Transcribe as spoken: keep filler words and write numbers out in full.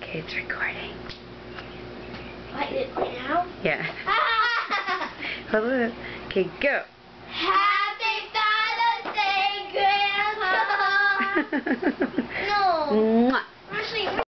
Okay, it's recording. What, it right now? Yeah. Hold on. Okay, go.